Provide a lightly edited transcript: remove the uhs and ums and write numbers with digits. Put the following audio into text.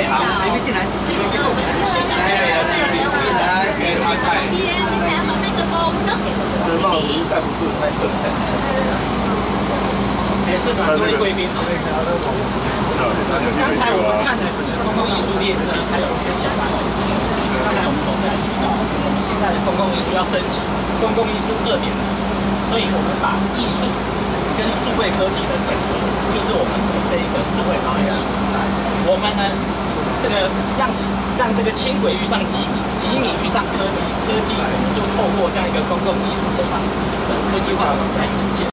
好，这边进来。来，给他看。 接下来把麦克风交给我们的经理。 带不住，太深了。 市长各位贵宾好。刚才我们看的是公共艺术列车，还有一些小班。刚才我们都在提到，我们现在的公共艺术要升级，公共艺术2.0，所以我们把艺术跟数位科技的整合，就是我们的这一个智慧行业。我们呢，这个让这个轻轨遇上几米，几米遇上科技，科技我们就透过这样一个公共艺术的方式，科技化来呈现。